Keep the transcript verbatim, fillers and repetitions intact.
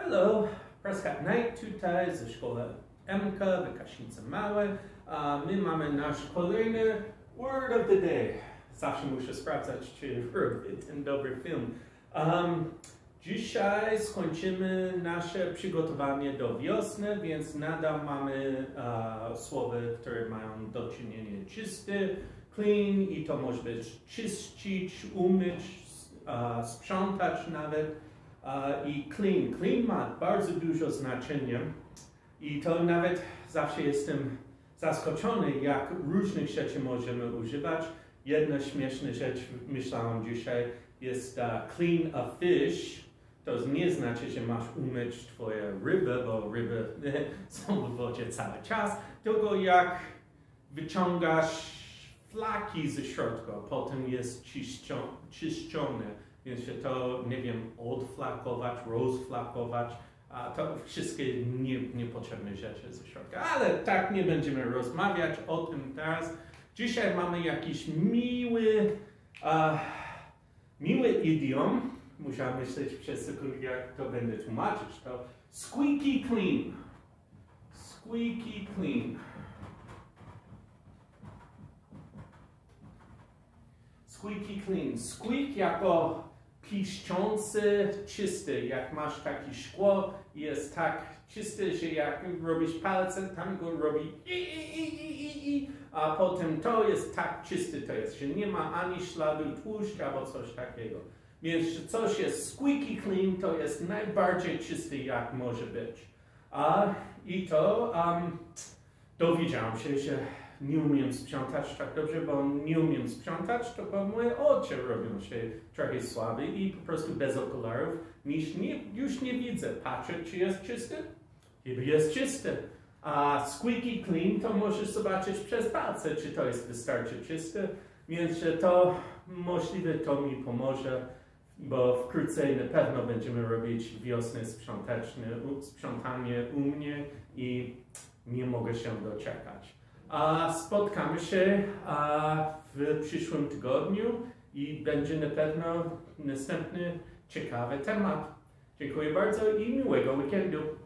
Hello, Prescott Knight tutaj ze szkoły M K w Kaśnicy Małej. Uh, my mamy nasz kolejny Word of the Day. Zawsze muszę sprawdzać, czy robię ten dobry film. Um, dzisiaj skończymy nasze przygotowanie do wiosny, więc nadal mamy uh, słowa, które mają do czynienia czysty, clean, i to może być czyścić, umyć, uh, sprzątać nawet. Uh, I clean. Clean ma bardzo dużo znaczenia i to nawet zawsze jestem zaskoczony, jak różnych rzeczy możemy używać. Jedna śmieszna rzecz, myślałem dzisiaj, jest uh, clean a fish. To nie znaczy, że masz umyć twoje ryby, bo ryby są w wodzie cały czas, tylko jak wyciągasz flaki ze środka, potem jest czyszczone. Więc się to, nie wiem, odflakować, rozflakować, a to wszystkie nie, niepotrzebne rzeczy ze środka. Ale tak nie będziemy rozmawiać o tym teraz. Dzisiaj mamy jakiś miły, uh, miły idiom. Muszę myśleć przez sekundę, jak to będę tłumaczyć. To squeaky clean. Squeaky clean. Squeaky clean. Squeak jako piszczący, czysty. Jak masz takie szkło i jest tak czysty, że jak robisz palcem, tam go robi i, i, i, i, i, a potem to jest tak czysty, to jest, że nie ma ani śladu tłuszczu albo coś takiego. Więc coś jest squeaky clean, to jest najbardziej czysty, jak może być. A, I to um, dowiedziałam się, że nie umiem sprzątać tak dobrze, bo nie umiem sprzątać, to bo moje oczy robią się trochę słabe i po prostu bez okularów niż nie, już nie widzę. Patrzę, czy jest czysty? Chyba jest czysty. A squeaky clean to możesz zobaczyć przez palce, czy to jest wystarczy czyste. Więc to możliwe to mi pomoże, bo wkrótce na pewno będziemy robić wiosnę sprzątanie u mnie i nie mogę się doczekać. A spotkamy się a, w przyszłym tygodniu i będzie na pewno następny ciekawy temat. Dziękuję bardzo i miłego weekendu.